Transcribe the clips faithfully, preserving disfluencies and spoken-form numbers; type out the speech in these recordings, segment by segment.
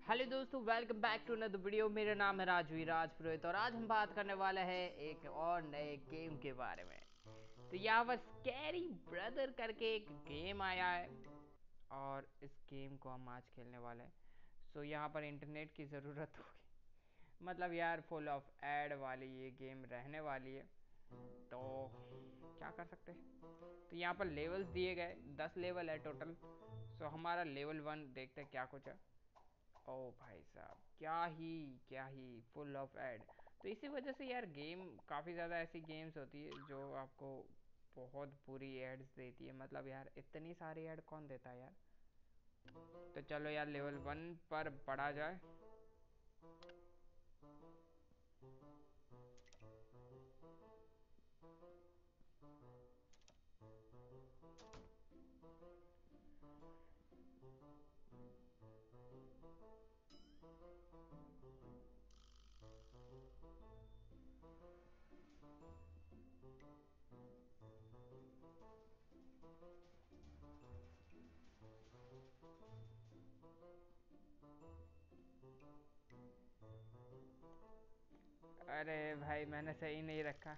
Hello दोस्तों, welcome back to another video. मेरा नाम है राजवीर राज पुरोहित और आज हम बात करने वाले हैं एक और नए गेम के बारे में। तो यहाँ पर स्कैरी ब्रदर करके एक गेम आया है और इस गेम को हम आज खेलने वाले हैं। सो यहाँ पर इंटरनेट की ज़रूरत होगी, मतलब यार फुल ऑफ एड वाली ये गेम रहने वाली है। तो क्या कर सकते हैं। तो यहाँ पर लेवल्स दिए गए, दस लेवल है टोटल। सो हमारा लेवल वन देखते हैं क्या कुछ है। ओ भाई साहब, क्या ही क्या ही फुल ऑफ एड। तो इसी वजह से यार गेम काफ़ी ज़्यादा ऐसी गेम्स होती है जो आपको बहुत बुरी एड्स देती है। मतलब यार इतनी सारी एड कौन देता है यार। तो चलो यार लेवल वन पर पढ़ा जाए। अरे भाई मैंने सही नहीं रखा।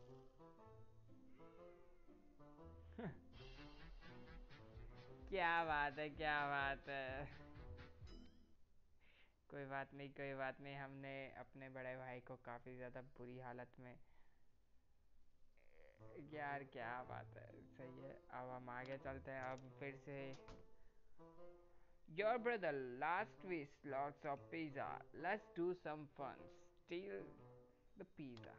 क्या बात है, क्या बात है। कोई बात नहीं, कोई बात नहीं। हमने अपने बड़े भाई को काफ़ी ज़्यादा बुरी हालत में। यार क्या बात है, सही है। अब हम आगे चलते हैं अब फिर से। Your brother last wish lots of pizza. Let's do some fun. Steal the pizza.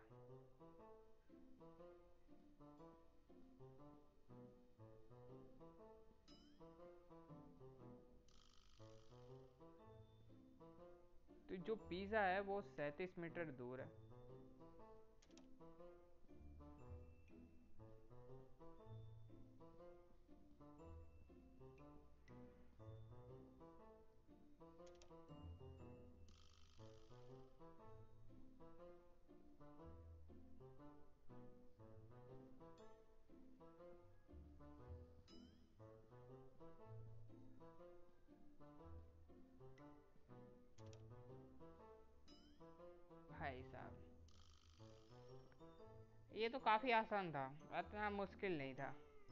तो जो पिज़्ज़ा है वो सैंतीस मीटर दूर है। भाई साहब, ये तो काफ़ी आसान था, इतना मुश्किल नहीं था।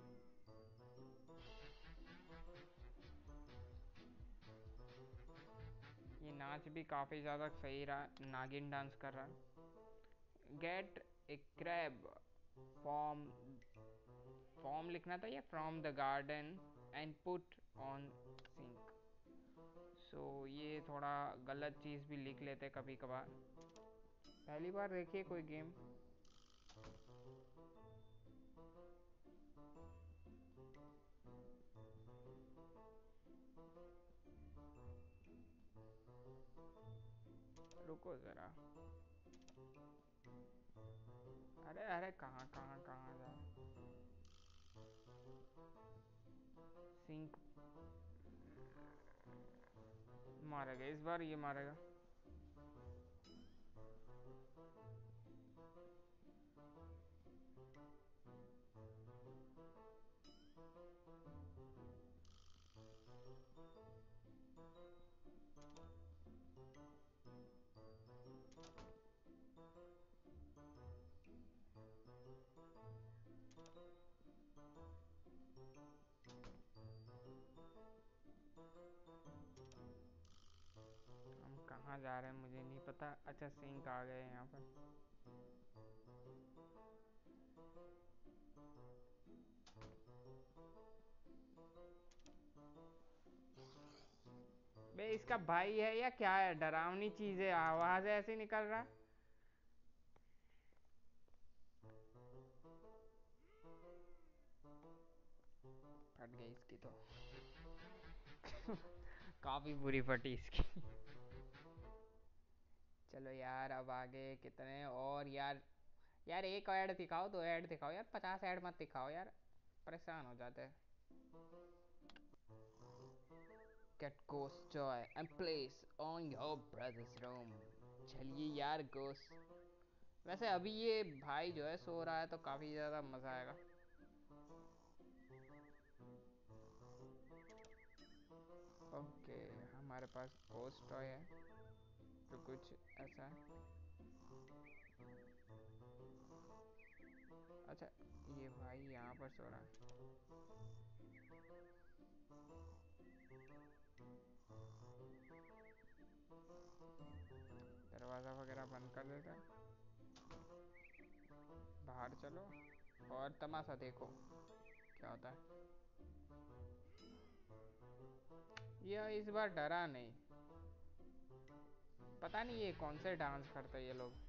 ये नाच भी काफ़ी ज़्यादा सही रहा, नागिन डांस कर रहा है। Get a crab form, form लिखना था या from the garden and put on sink. So ये थोड़ा गलत चीज़ भी लिख लेते कभी कभार। पहली बार देखिए कोई गेम। रुको ज़रा। अरे अरे, कहाँ कहाँ कहाँ जा। सिंक मारेगा इस बार, ये मारेगा। हम कहाँ जा रहे हैं मुझे नहीं पता। अच्छा, सिंक आ गए यहाँ पर। बे इसका भाई है या क्या है? डरावनी चीज है, आवाज ऐसे निकल रहा। फट गई इसकी तो। काफी बुरी फटी इसकी। चलो यार, अब आगे कितने और यार। यार एक ऐड दिखाओ, दो ऐड दिखाओ यार, पचास ऐड मत दिखाओ यार, परेशान हो जाते हैं। Get ghost joy and place on your brother's room। चलिए यार ghost। वैसे अभी ये भाई जो है सो रहा है तो काफी ज्यादा मजा आएगा। ओके, हम हमारे पास ओस टॉय है तो कुछ ऐसा। अच्छा ये भाई यहाँ पर सो रहा है। दरवाज़ा वगैरह बंद कर देते हैं, बाहर चलो और तमाशा देखो क्या होता है। यह इस बार डरा नहीं, पता नहीं ये कौन से डांस करते हैं ये लोग।